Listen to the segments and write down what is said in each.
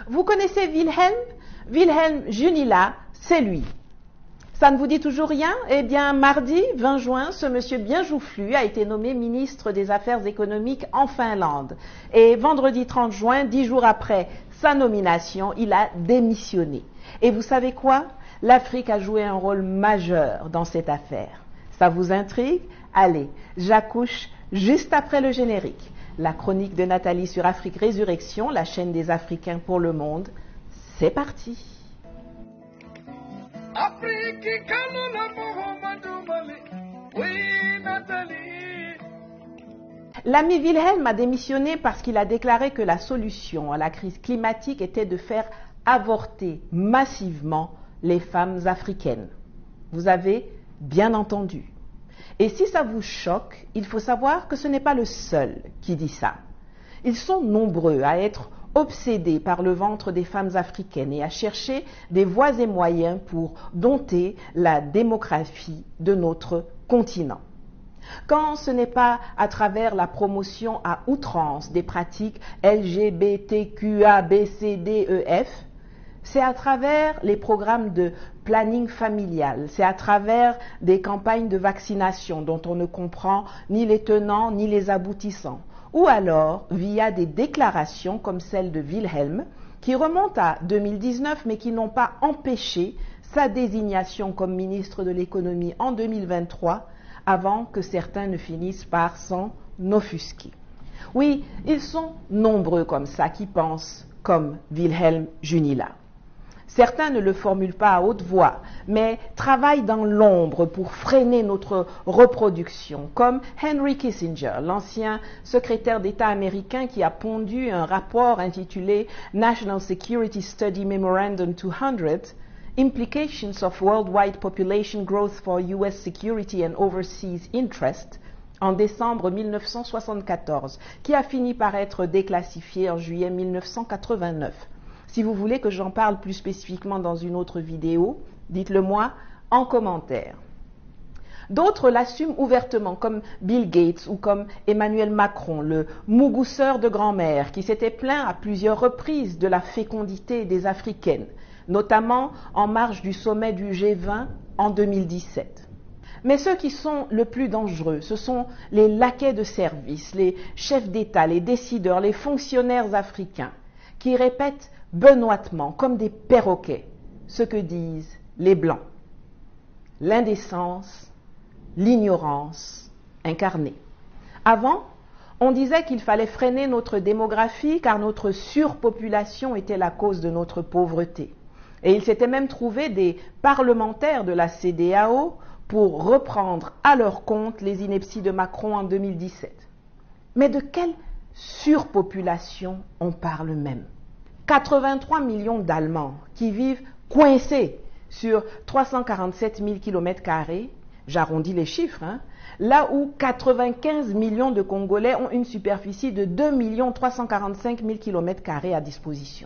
Vous connaissez Wilhelm? Wilhelm Junila, c'est lui. Ça ne vous dit toujours rien? Eh bien, mardi 20 juin, ce monsieur bien joufflu a été nommé ministre des Affaires économiques en Finlande. Et vendredi 30 juin, 10 jours après sa nomination, il a démissionné. Et vous savez quoi? L'Afrique a joué un rôle majeur dans cette affaire. Ça vous intrigue? Allez, j'accouche juste après le générique. La chronique de Nathalie sur Afrique Résurrection, la chaîne des Africains pour le monde. C'est parti. L'ami Wilhelm a démissionné parce qu'il a déclaré que la solution à la crise climatique était de faire avorter massivement les femmes africaines. Vous avez bien entendu. Et si ça vous choque, il faut savoir que ce n'est pas le seul qui dit ça. Ils sont nombreux à être obsédés par le ventre des femmes africaines et à chercher des voies et moyens pour dompter la démographie de notre continent. Quand ce n'est pas à travers la promotion à outrance des pratiques LGBTQABCDEF, c'est à travers les programmes de planning familial, c'est à travers des campagnes de vaccination dont on ne comprend ni les tenants ni les aboutissants, ou alors via des déclarations comme celle de Wilhelm, qui remontent à 2019 mais qui n'ont pas empêché sa désignation comme ministre de l'économie en 2023, avant que certains ne finissent par s'en offusquer. Oui, ils sont nombreux comme ça qui pensent comme Wilhelm Junila. Certains ne le formulent pas à haute voix, mais travaillent dans l'ombre pour freiner notre reproduction, comme Henry Kissinger, l'ancien secrétaire d'État américain qui a pondu un rapport intitulé National Security Study Memorandum 200, Implications of Worldwide Population Growth for U.S. Security and Overseas Interest, en décembre 1974, qui a fini par être déclassifié en juillet 1989. Si vous voulez que j'en parle plus spécifiquement dans une autre vidéo, dites-le moi en commentaire. D'autres l'assument ouvertement, comme Bill Gates ou comme Emmanuel Macron, le mougousseur de grand-mère, qui s'était plaint à plusieurs reprises de la fécondité des Africaines, notamment en marge du sommet du G20 en 2017. Mais ceux qui sont le plus dangereux, ce sont les laquais de service, les chefs d'État, les décideurs, les fonctionnaires africains, qui répètent benoîtement, comme des perroquets, ce que disent les Blancs. L'indécence, l'ignorance incarnée. Avant, on disait qu'il fallait freiner notre démographie car notre surpopulation était la cause de notre pauvreté. Et il s'était même trouvé des parlementaires de la CEDEAO pour reprendre à leur compte les inepties de Macron en 2017. Mais de quelle surpopulation on parle même? 83 millions d'Allemands qui vivent coincés sur 347 000 km², j'arrondis les chiffres, là où 95 millions de Congolais ont une superficie de 2 345 000 km² à disposition.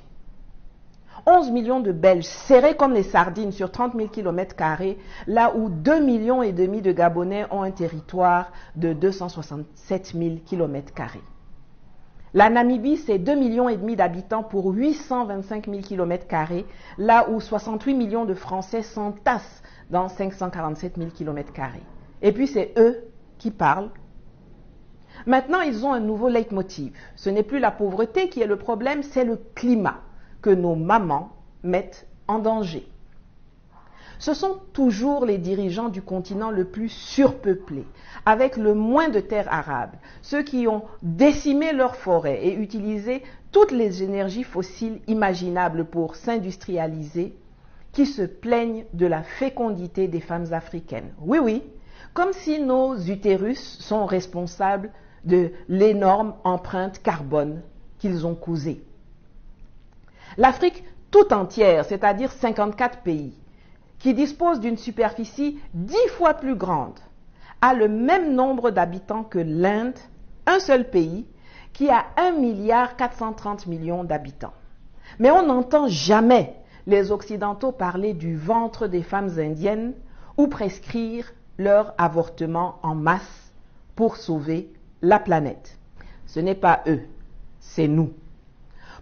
11 millions de Belges serrés comme les sardines sur 30 000 km², là où 2,5 millions de Gabonais ont un territoire de 267 000 km². La Namibie, c'est 2,5 millions d'habitants pour 825 000 km², là où 68 millions de Français s'entassent dans 547 000 km². Et puis c'est eux qui parlent. Maintenant, ils ont un nouveau leitmotiv. Ce n'est plus la pauvreté qui est le problème, c'est le climat que nos mamans mettent en danger. Ce sont toujours les dirigeants du continent le plus surpeuplé, avec le moins de terres arables, ceux qui ont décimé leurs forêts et utilisé toutes les énergies fossiles imaginables pour s'industrialiser, qui se plaignent de la fécondité des femmes africaines. Oui, oui, comme si nos utérus sont responsables de l'énorme empreinte carbone qu'ils ont causée. L'Afrique tout entière, c'est-à-dire 54 pays, qui dispose d'une superficie 10 fois plus grande, a le même nombre d'habitants que l'Inde, un seul pays, qui a 1,430 milliard d'habitants. Mais on n'entend jamais les Occidentaux parler du ventre des femmes indiennes ou prescrire leur avortement en masse pour sauver la planète. Ce n'est pas eux, c'est nous.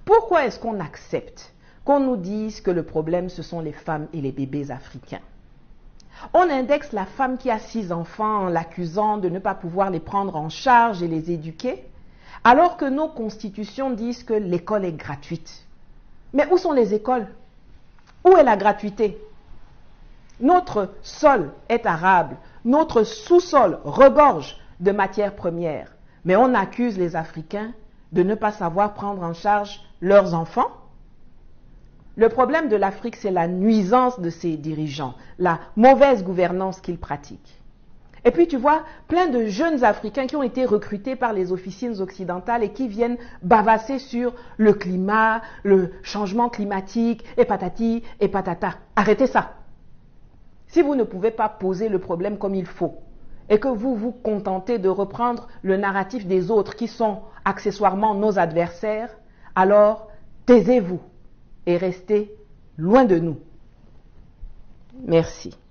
Pourquoi est-ce qu'on accepte qu'on nous dise que le problème, ce sont les femmes et les bébés africains? On indexe la femme qui a 6 enfants en l'accusant de ne pas pouvoir les prendre en charge et les éduquer, alors que nos constitutions disent que l'école est gratuite. Mais où sont les écoles? Où est la gratuité? Notre sol est arable, notre sous-sol regorge de matières premières, mais on accuse les Africains de ne pas savoir prendre en charge leurs enfants. Le problème de l'Afrique, c'est la nuisance de ses dirigeants, la mauvaise gouvernance qu'ils pratiquent. Et puis tu vois, plein de jeunes Africains qui ont été recrutés par les officines occidentales et qui viennent bavasser sur le climat, le changement climatique, et patati et patata. Arrêtez ça. Si vous ne pouvez pas poser le problème comme il faut, et que vous vous contentez de reprendre le narratif des autres qui sont accessoirement nos adversaires, alors taisez-vous et restez loin de nous. Merci.